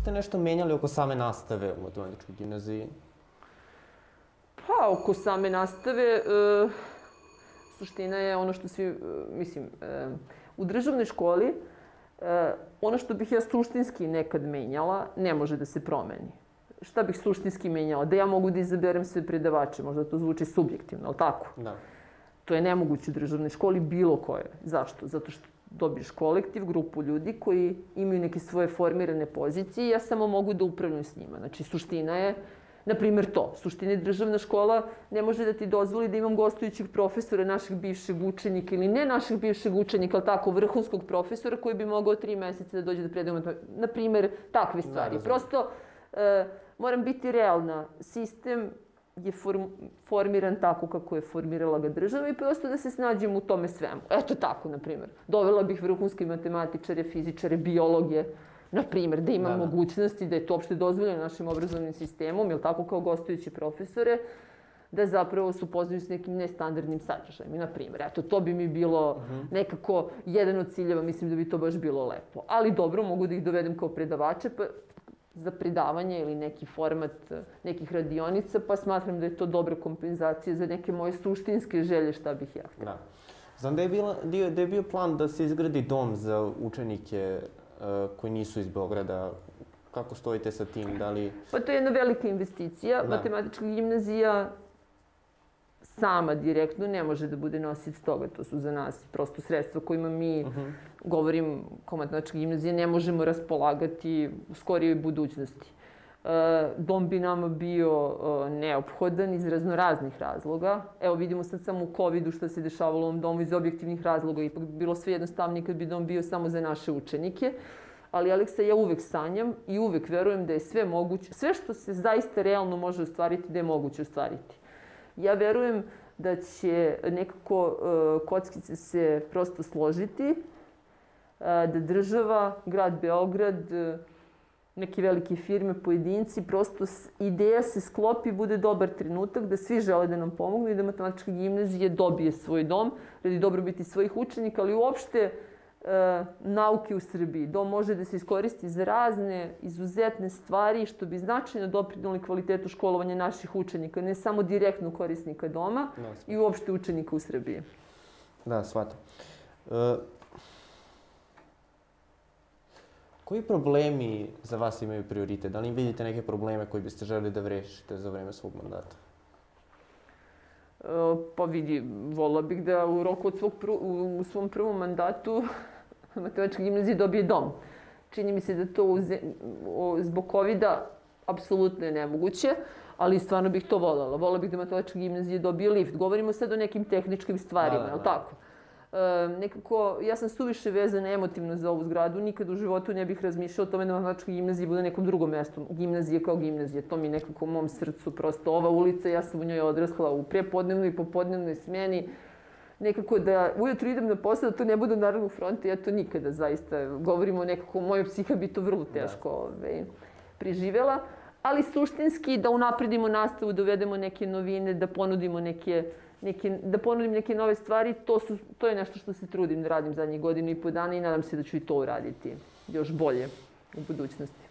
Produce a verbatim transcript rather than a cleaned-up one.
ste nešto menjali oko same nastave u matematičkoj gimnaziji? Pa, oko same nastave, suština je ono što svi, mislim, u državnoj školi, ono što bih ja suštinski nekad menjala, ne može da se promeni. Šta bih suštinski menjala? Da ja mogu da izaberem sve predavače, možda to zvuči subjektivno, ali tako? Da. To je nemoguće u državnoj školi bilo koje. Zašto? Zato što dobiješ kolektiv, grupu ljudi koji imaju neke svoje formirane pozicije i ja samo mogu da upravljam s njima. Znači, suština je, na primjer, to. Suština je državna škola ne može da ti dozvoli da imam gostujućih profesora, našeg bivšeg učenika ili ne našeg bivšeg učenika, ali tako, vrhunskog profesora koji bi mogao tri meseca da dođe da predaje, na primjer, takve stvari. Prosto, moram biti realna. Sistem je formiran tako kako je formirala ga država i prosto da se snađem u tome svemu. Eto tako, na primjer. Dovela bih vrhunske matematičare, fizičare, biologe, na primjer, da imam mogućnosti, da je to uopšte dozvoljeno našim obrazovnim sistemom, ili tako kao gostujući profesore, da zapravo su upoznaju s nekim nestandardnim sadržajima. Na primjer, eto, to bi mi bilo nekako jedan od ciljeva, mislim da bi to baš bilo lepo. Ali dobro, mogu da ih dovedem kao predavače, pa za predavanje ili neki format nekih radionica, pa smatram da je to dobra kompenzacija za neke moje suštinske želje šta bih ja htjela. Znam da je bio plan da se izgradi dom za učenike koji nisu iz Beograda. Kako stojite sa tim? Pa to je jedna velika investicija. Matematička gimnazija sama direktno ne može da bude nosilac toga. To su za nas prosto sredstva kojima mi, govorim kao matematička gimnazija, ne možemo raspolagati u skorijoj budućnosti. Dom bi nama bio neophodan iz raznoraznih razloga. Evo vidimo sad samo u kovidu što se dešavalo u ovom domu iz objektivnih razloga. Ipak bi bilo sve jednostavnije kad bi dom bio samo za naše učenike. Ali, Aleksa, ja uvek sanjam i uvek verujem da je sve moguće, sve što se zaista realno može ostvariti, da je moguće ostvariti. Ja verujem da će nekako kockice se prosto složiti, da država, grad Beograd, neke velike firme, pojedinci, prosto ideja se sklopi, bude dobar trenutak, da svi žele da nam pomognu i da matematička gimnazija dobije svoj dom, radi dobrobiti svojih učenika, ali uopšte nauke u Srbiji. Dom može da se iskoristi za razne izuzetne stvari što bi značajno doprinuli kvalitetu školovanja naših učenika, ne samo direktno korisnika doma i uopšte učenika u Srbiji. Da, shvatam. Koji problemi za vas imaju prioritet? Da li vidite neke probleme koji biste želeli da rešite za vreme svog mandata? Pa vidi, volila bih da u roku od svog, u svom prvom mandatu matematička gimnazija dobije dom. Čini mi se da to zbog kovida apsolutno je nemoguće, ali stvarno bih to voljela. Volila bih da matematička gimnazija dobije lift. Govorimo sad o nekim tehničkim stvarima, je li tako? Nekako, ja sam suviše vezana emotivno za ovu zgradu, nikad u životu ne bih razmišljala o tome da matematička gimnazija bude na nekom drugom mjestu. Gimnazija kao gimnazija, to mi je nekako u mom srcu. Prosto ova ulica, ja sam u njoj odrasla u prepodnevnoj i popodnevnoj smjeni. Nekako da ujutru idem na posao, da to ne bude u Narodnom frontu, ja to nikada zaista. Govorimo nekako, moja psiha bi to vrlo teško preživjela. Ali suštinski da unapredimo nastavu, da uvedemo neke novine, da ponudimo neke da ponudim neke nove stvari, to je nešto što se trudim da radim zadnjih godinu i po dana i nadam se da ću i to uraditi još bolje u budućnosti.